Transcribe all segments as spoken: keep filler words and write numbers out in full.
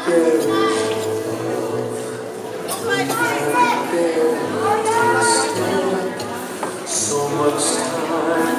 So much time.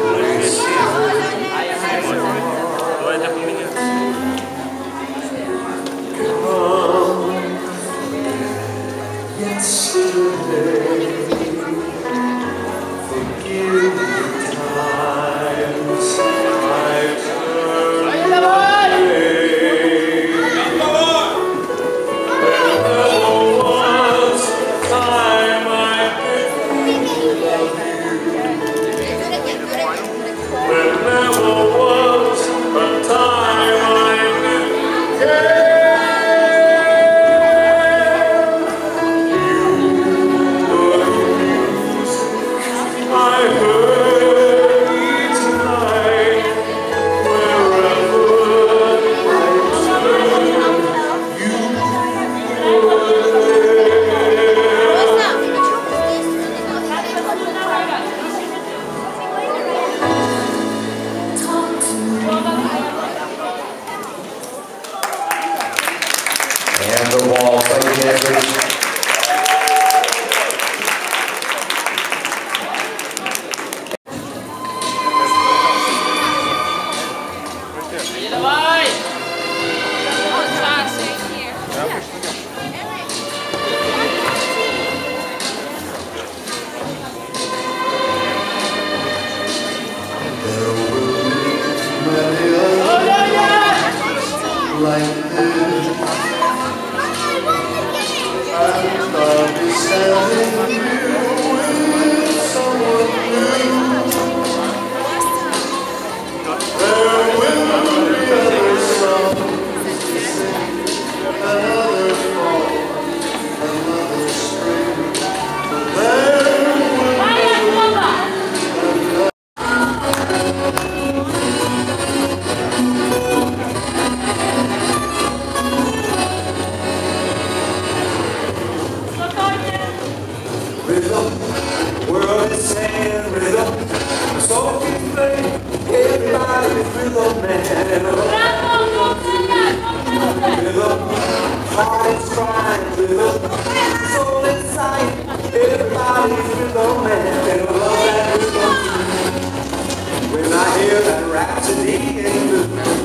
Yesterday, forgive the times I turned away. There never was a time I didn't love you. There never was a time I didn't care. And the wall, thank you, dancers. Like this, and I'll be standing here with someone new. There will be other songs to sing, another fall, another spring. But there will be world is saying rhythm, so we play, everybody's rhythm man. Rhythm, heart is crying, rhythm, soul inside, everybody's rhythm man. And I love that rhythm when I hear that rhapsody in the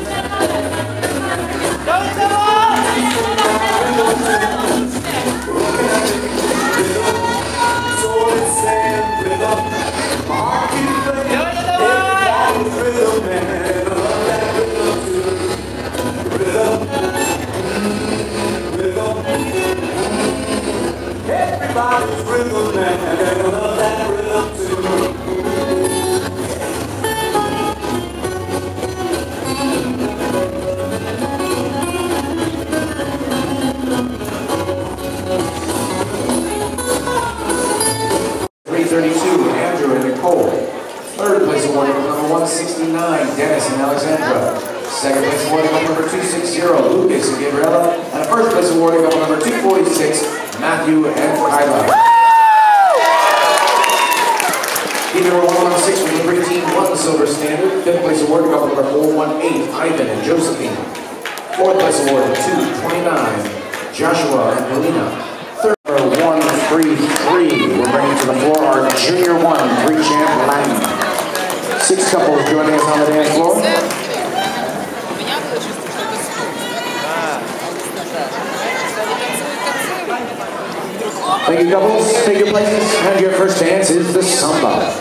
everybody's rhythm man, and I love that rhythm too. three thirty-two, Andrew and Nicole. Third place awarded number one sixty-nine, Dennis and Alexandra. Second place awarding up number two sixty, Lucas and Gabriella. And a first place awarding up number two forty-six, Matthew and Kyla. Team number one one six from the preteen won the silver standard. Fifth place awarding up number four one eight, Ivan and Josephine. Fourth place awarding two twenty-nine, Joshua and Melina. Third one three three, we're bringing to the floor our junior one, three champ Latin. Six couples joining us on the dance floor. Thank you, couples. Take your places. And your first dance is the samba.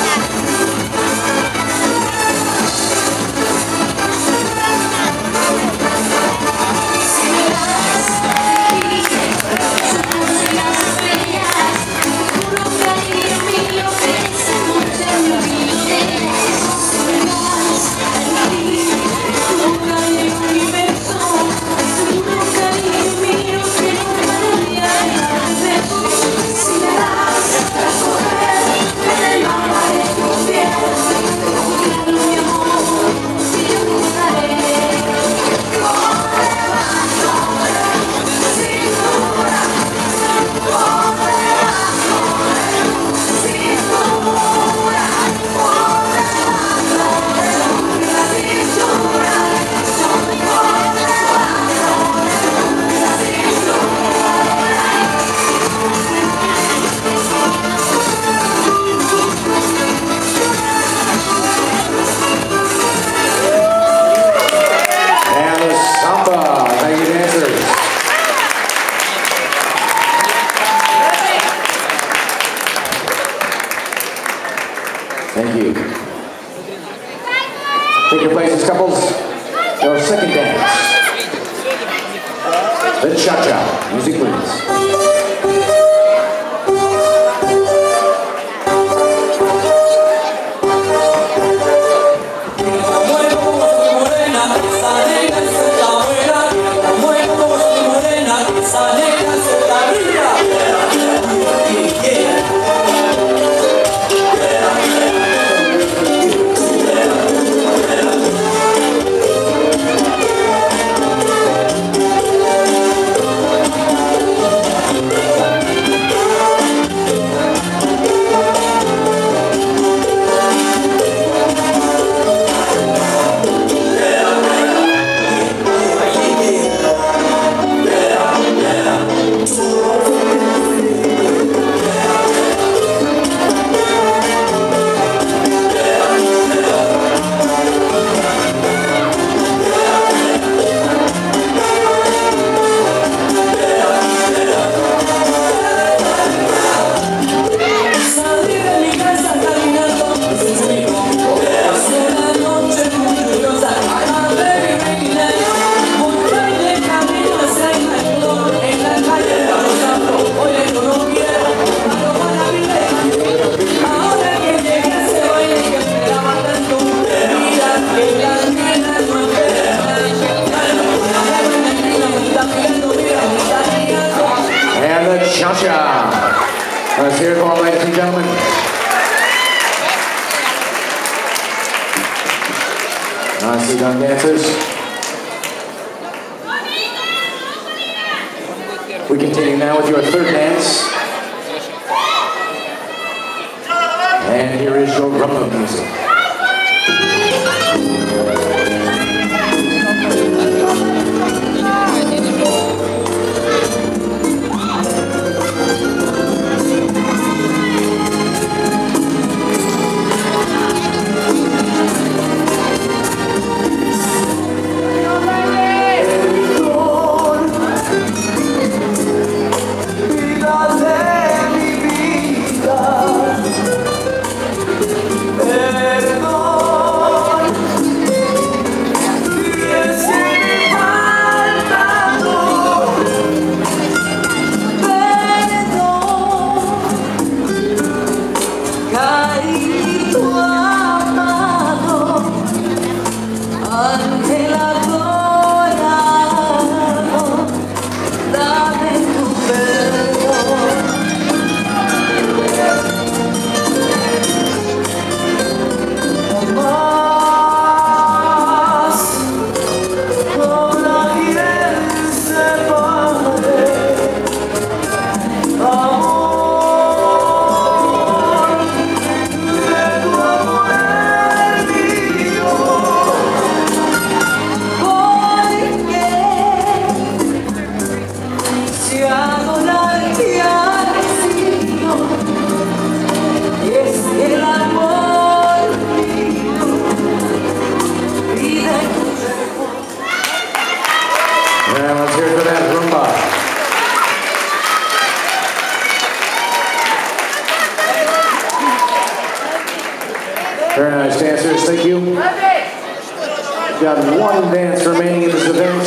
Thank you. Take your places, couples. Your second dance. The Cha-Cha. Music, please. Cha-Cha. Let's hear it for all, ladies and gentlemen. Nicely done, dancers. We continue now with your third dance. And here is your rumba music. Very nice dancers, thank you. We've got one dance remaining in this event.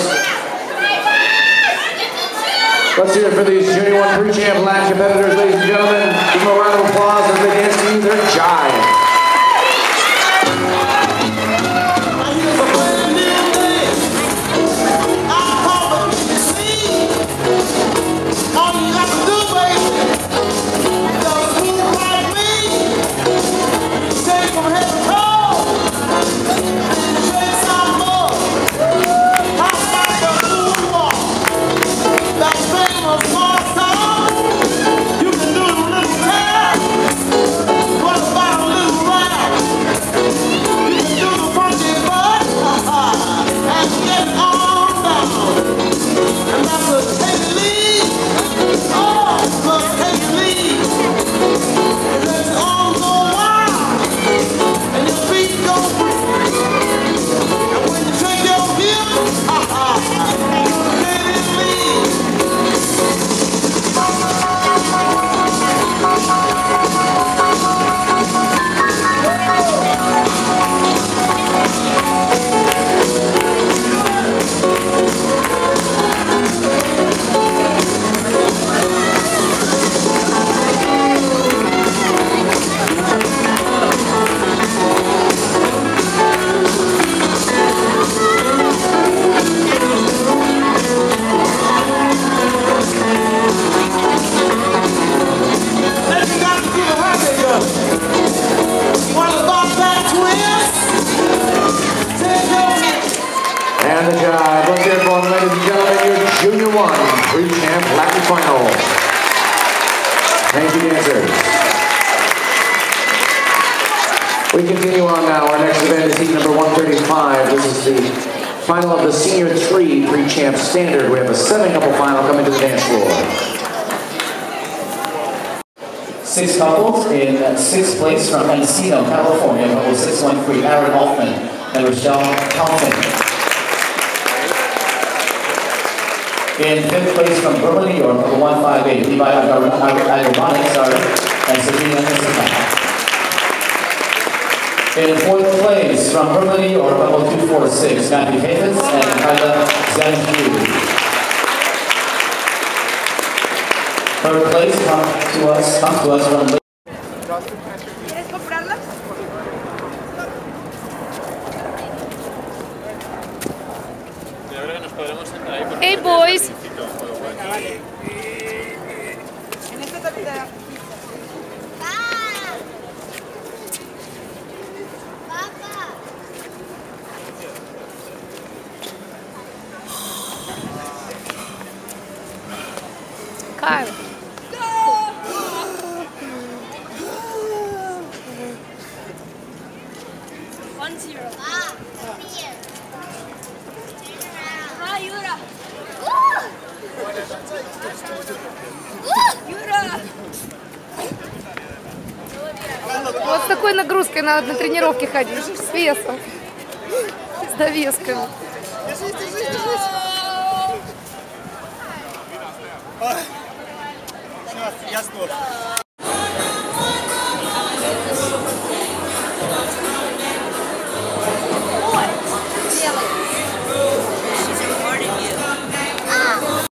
Let's hear it for these Junior one pre-champ Latin competitors, ladies and gentlemen. Give them a round of applause as they dance to their jive. You can do it. dancers. We continue on now. Our next event is heat number one thirty-five. This is the final of the Senior three Pre-Champ Standard. We have a seven-couple final coming to the dance floor. Six couples in sixth place from Encino, California, couple six one three, Aaron Hoffman and Rochelle Thompson. In fifth place from Brooklyn, New York, couple one five eight, Levi Agaronic, sorry, and Sabina Nisika. In fourth place from Brooklyn, New York, couple two four six, Matthew Havens and Kyla Zanju. Third place, come to us, come to us from ¿Quieres comprarla? Hey boys. En esta tapita. Kyle. One zero. Ah, here. Ah, Yura. Юра! Вот с такой нагрузкой надо на тренировки ходить, с весом, с довесками. Держись, держись, держись. Сейчас, я сдох.